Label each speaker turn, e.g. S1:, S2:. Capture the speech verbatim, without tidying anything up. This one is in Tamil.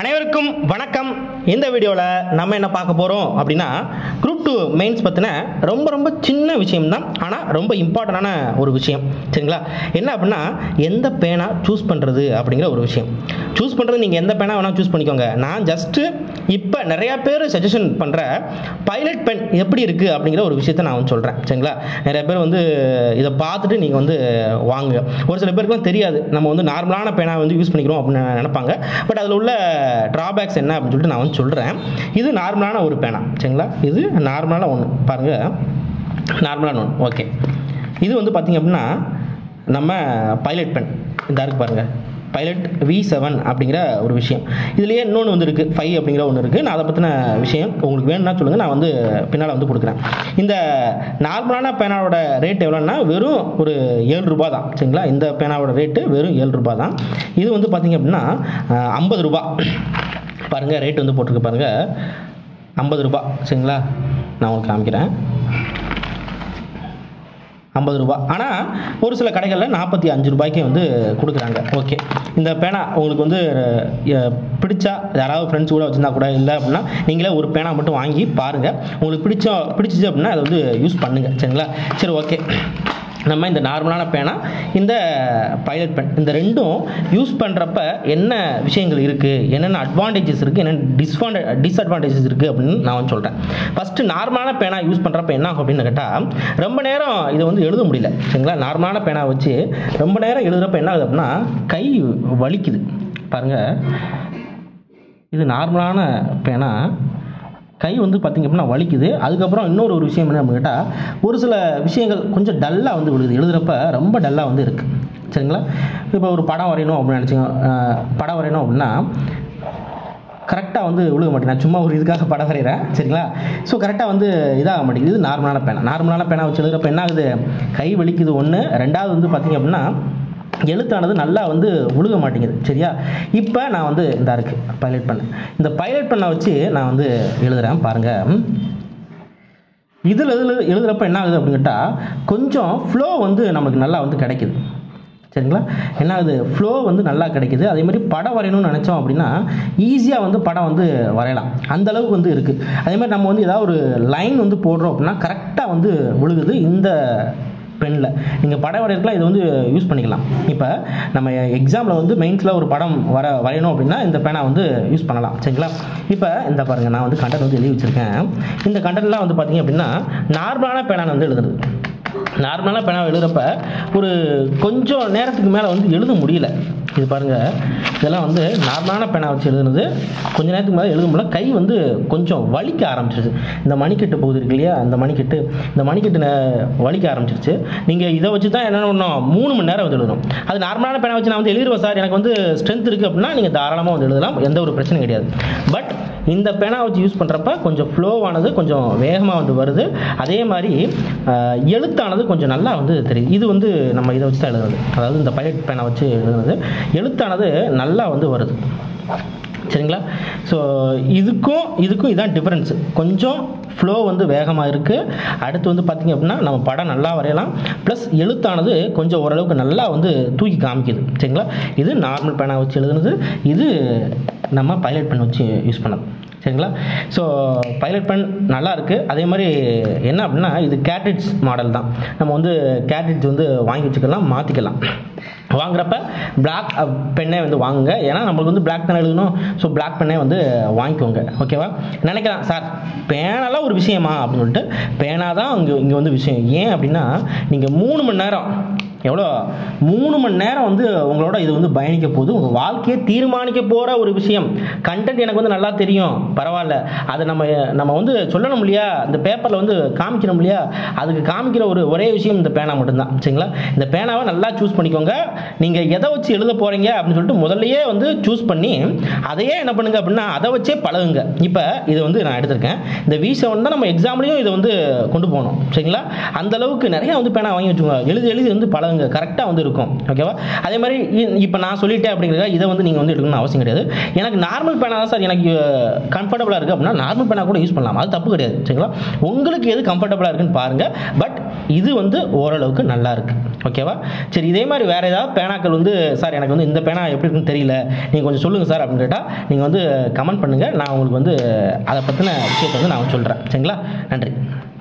S1: அனைவருக்கும் வணக்கம். இந்த வீடியோவில் நம்ம என்ன பார்க்க போகிறோம் அப்படின்னா குரூப் டூ மெயின்ஸ் பற்றின ரொம்ப ரொம்ப சின்ன விஷயம் தான், ஆனால் ரொம்ப இம்பார்ட்டண்டான ஒரு விஷயம். சரிங்களா? என்ன அப்படின்னா எந்த பேனா சூஸ் பண்ணுறது அப்படிங்கிற ஒரு விஷயம். சூஸ் பண்ணுறது நீங்கள் எந்த பேனா வேணால் சூஸ் பண்ணிக்கோங்க. நான் ஜஸ்ட்டு இப்போ நிறையா பேர் சஜஷன் பண்ணுற பைலட் பென் எப்படி இருக்குது அப்படிங்கிற ஒரு விஷயத்தை நான் வந்து சொல்கிறேன். சரிங்களா? நிறைய பேர் வந்து இதை பார்த்துட்டு நீங்கள் வந்து வாங்குங்க. ஒரு சில பேருக்குலாம் தெரியாது, நம்ம வந்து நார்மலான பேனா வந்து யூஸ் பண்ணிக்கிறோம் அப்படின்னு நினைப்பாங்க. பட் அதில் உள்ள ட்ராபேக்ஸ் என்ன அப்படின்னு சொல்லிட்டு நான் வந்து சொல்கிறேன். இது நார்மலான ஒரு பேனா. சரிங்களா? இது நார்மலான ஒன்று பாருங்கள், நார்மலான ஒன்று. ஓகே, இது வந்து பார்த்திங்க அப்படின்னா நம்ம பைலட் பென் இந்த இருக்கு பாருங்கள், பைலட் வி செவன் அப்படிங்கிற ஒரு விஷயம். இதுலேயே இன்னொன்று வந்து இருக்குது, ஃபைவ் அப்படிங்கிற ஒன்று இருக்குது. நான் அதை பற்றின விஷயம் உங்களுக்கு வேணும்னா சொல்லுங்கள், நான் வந்து பின்னால் வந்து கொடுக்குறேன். இந்த நார்மலான பேனாவோட ரேட் எவ்வளோன்னா வெறும் ஒரு ஏழு ரூபா தான். சரிங்களா? இந்த பேனாவோட ரேட்டு வெறும் ஏழு ரூபா தான். இது வந்து பார்த்திங்க அப்படின்னா ஐம்பது ரூபா பாருங்கள், ரேட் வந்து போட்டிருக்கு பாருங்கள், ஐம்பது ரூபா. சரிங்களா? நான் உங்களுக்கு காமிக்கிறேன், ஐம்பது ரூபா. ஆனால் ஒரு சில கடைகளில் நாற்பத்தி அஞ்சு ரூபாய்க்கு வந்து கொடுக்குறாங்க. ஓகே, இந்த பேனா உங்களுக்கு வந்து பிடிச்சா யாராவது ஃப்ரெண்ட்ஸ் கூட வச்சுருந்தா கூட, இல்லை அப்படின்னா நீங்களே ஒரு பேனா மட்டும் வாங்கி பாருங்கள். உங்களுக்கு பிடிச்ச பிடிச்சிச்சு அப்படின்னா அதை வந்து யூஸ் பண்ணுங்கள். சரிங்களா? சரி, ஓகே. நம்ம இந்த நார்மலான பேனா, இந்த பைலட் பென், இந்த ரெண்டும் யூஸ் பண்ணுறப்ப என்ன விஷயங்கள் இருக்குது, என்னென்ன அட்வான்டேஜஸ் இருக்குது, என்னென்ன டிஸ்வான்டே டிஸ்அட்வான்டேஜஸ் இருக்குது அப்படின்னு நான் வந்து சொல்கிறேன். ஃபஸ்ட்டு நார்மலான பேனா யூஸ் பண்ணுறப்ப என்ன ஆகும் அப்படின்னு கேட்டால், ரொம்ப நேரம் இதை வந்து எழுத முடியல. சரிங்களா? நார்மலான பேனா வச்சு ரொம்ப நேரம் எழுதுகிறப்ப என்ன ஆகுது அப்படின்னா கை வலிக்குது. பாருங்கள், இது நார்மலான பேனா, கை வந்து பார்த்திங்க அப்படின்னா வலிக்குது. அதுக்கப்புறம் இன்னொரு ஒரு விஷயம் என்ன அப்படின்னு கேட்டால், ஒரு சில விஷயங்கள் கொஞ்சம் டல்லாக வந்து விழுகுது, எழுதுகிறப்ப ரொம்ப டல்லாக வந்து இருக்குது. சரிங்களா? இப்போ ஒரு படம் வரையணும் அப்படின்னு நினச்சிங்க, படம் வரையணும் அப்படின்னா கரெக்டாக வந்து விழுக மாட்டேங்குது. நான் சும்மா ஒரு இதுக்காக படம் வரைகிறேன். சரிங்களா? ஸோ கரெக்டாக வந்து இதாக மாட்டேங்குது. இது நார்மலான பேனா. நார்மலான பேனா வச்சு எழுதுகிறப்ப என்ன ஆகுது, கை வலிக்குது ஒன்று. ரெண்டாவது வந்து பார்த்திங்க அப்படின்னா எழுத்தானது நல்லா வந்து விழுக மாட்டேங்குது. சரியா? இப்போ நான் வந்து இந்த இருக்கு பைலட் பென், இந்த பைலட் பெண்ணை வச்சு நான் வந்து எழுதுகிறேன். பாருங்கள், இதில் எழுது எழுதுகிறப்ப என்ன ஆகுது அப்படின்னு கேட்டால் கொஞ்சம் ஃப்ளோ வந்து நமக்கு நல்லா வந்து கிடைக்குது. சரிங்களா? என்ன ஆகுது, ஃப்ளோ வந்து நல்லா கிடைக்குது. அதே மாதிரி படம் வரையணும்னு நினச்சோம் அப்படின்னா ஈஸியாக வந்து படம் வந்து வரையலாம், அந்தளவுக்கு வந்து இருக்குது. அதே மாதிரி நம்ம வந்து ஏதாவது ஒரு லைன் வந்து போடுறோம் அப்படின்னா கரெக்டாக வந்து விழுகுது இந்த பெனில். நீங்கள் படம் வரையறதுக்குலாம் இது வந்து யூஸ் பண்ணிக்கலாம். இப்போ நம்ம எக்ஸாமில் வந்து மெயின்ஸில் ஒரு படம் வர வரையணும் அப்படின்னா இந்த பேனா வந்து யூஸ் பண்ணலாம். சரிங்களா? இப்போ இந்த பாருங்கள், நான் வந்து கண்டென்ட் வந்து எழுதி வச்சுருக்கேன். இந்த கண்டென்ட்லாம் வந்து பார்த்திங்க அப்படின்னா நார்மலான பேனா வந்து எழுதுறது. நார்மலான பேனா எழுதுகிறப்ப ஒரு கொஞ்சம் நேரத்துக்கு மேலே வந்து எழுத முடியல. இது பாருங்கள், இதெல்லாம் வந்து நார்மலான பேனா வச்சு எழுதுனது. கொஞ்சம் நேரத்துக்கு மேலே எழுத முடியல, கை வந்து கொஞ்சம் வலிக்க ஆரம்பிச்சிருச்சு. இந்த மணிக்கட்டு பகுதி இருக்கு இல்லையா, அந்த மணிக்கட்டு இந்த மணிக்கட்டு வலிக்க ஆரம்பிச்சிருச்சு. நீங்கள் இதை வச்சு தான் என்ன பண்ணணும், மூணு மணி நேரம் வந்து எழுதணும். அது நார்மலான பேனா வச்சு நான் வந்து எழுதிடுவேன் சார், எனக்கு வந்து ஸ்ட்ரென்த் இருக்குது அப்படின்னா நீங்கள் தாராளமாக வந்து எழுதலாம், எந்த ஒரு பிரச்சனையும் கிடையாது. பட் இந்த பேனா வச்சு யூஸ் பண்ணுறப்ப கொஞ்சம் ஃப்ளோவானது கொஞ்சம் வேகமாக வந்து வருது. அதே மாதிரி எழுத்தானது கொஞ்சம் நல்லா வந்து தெரியுது. இது வந்து நம்ம இதை வச்சு தான் எழுதுறது, அதாவது இந்த பைலட் பேனா வச்சு எழுதுறது, எழுத்தானது நல்லா வந்து வருது. சரிங்களா? ஸோ இதுக்கும் இதுக்கும் இதான் டிஃப்ரென்ஸு. கொஞ்சம் ஃப்ளோ வந்து வேகமாக இருக்குது. அடுத்து வந்து பார்த்திங்க அப்படின்னா நம்ம படம் நல்லா வரையலாம், ப்ளஸ் எழுத்தானது கொஞ்சம் ஓரளவுக்கு நல்லா வந்து தூக்கி காமிக்குது. சரிங்களா? இது நார்மல் பேனா வச்சு எழுதுனது, இது நம்ம பைலட் பென் வச்சு யூஸ் பண்ணது. சரிங்களா? ஸோ பைலட் பென் நல்லா இருக்குது. அதே மாதிரி என்ன அப்படின்னா இது கேட்ரிட்ஜ் மாடல் தான். நம்ம வந்து கேட்ரிட்ஜ் வந்து வாங்கி வச்சுக்கலாம், மாற்றிக்கலாம். வாங்குறப்ப பிளாக் பெண்ணே வந்து வாங்குங்க, ஏன்னா நம்மளுக்கு வந்து பிளாக் தானே எழுதணும். ஸோ பிளாக் பெண்ணே வந்து வாங்கிக்கோங்க. ஓகேவா? நினைக்கலாம் சார் பேனாலாம் ஒரு விஷயமா அப்படின்னு சொல்லிட்டு, பேனா தான் இங்கே இங்கே வந்து விஷயம். ஏன் அப்படின்னா நீங்கள் மூணு மணி நேரம் எவ்வளோ மூணு மணி நேரம் வந்து உங்களோட இது வந்து பயணிக்க போகுது. உங்கள் வாழ்க்கையை தீர்மானிக்க போகிற ஒரு விஷயம். கண்டென்ட் எனக்கு வந்து நல்லா தெரியும், பரவாயில்ல, அதை நம்ம நம்ம வந்து சொல்லணும் இல்லையா, இந்த பேப்பரில் வந்து காமிக்கணும் இல்லையா, அதுக்கு காமிக்கிற ஒரு ஒரே விஷயம் இந்த பேனா மட்டும்தான். சரிங்களா? இந்த பேனாவை நல்லா சூஸ் பண்ணிக்கோங்க. நீங்கள் எதை வச்சு எழுத போகிறீங்க அப்படின்னு சொல்லிட்டு முதல்லையே வந்து சூஸ் பண்ணி அதையே என்ன பண்ணுங்க அப்படின்னா அதை வச்சே பழகுங்க. இப்போ இது வந்து நான் எடுத்திருக்கேன், இந்த வி செவன் தான் நம்ம எக்ஸாம்லேயும் இதை வந்து கொண்டு போகணும். சரிங்களா? அந்தளவுக்கு நிறையா வந்து பேனா வாங்கி வச்சுக்கோங்க, எழுதி எழுதி வந்து பழகுங்க, கரெக்டாக வந்து இருக்கும். ஓகேவா? அதே மாதிரி இப்போ நான் சொல்லிட்டேன் அப்படிங்கிறத இதை வந்து நீங்கள் வந்து எடுக்கணும்னு அவசியம் கிடையாது. எனக்கு நார்மல் பேனா தான் சார் எனக்கு கம்ஃபர்டபுளாக இருக்குது அப்படின்னா நார்மல் பேனா கூட யூஸ் பண்ணலாம், அது தப்பு கிடையாது. சரிங்களா? உங்களுக்கு எது கம்ஃபர்டபுளாக இருக்குன்னு பாருங்கள். பட் இது வந்து ஓரளவுக்கு நல்லா இருக்குது. ஓகேவா? சரி, இதே மாதிரி வேறு ஏதாவது பேனாக்கள் வந்து சார் எனக்கு வந்து இந்த பேனா எப்படி இருக்குன்னு தெரியல, நீங்கள் கொஞ்சம் சொல்லுங்கள் சார் அப்படின்னு கேட்டால் நீங்கள் வந்து கமெண்ட் பண்ணுங்கள். நான் உங்களுக்கு வந்து அதை பற்றின விஷயத்தை வந்து நான் சொல்கிறேன். சரிங்களா? நன்றி.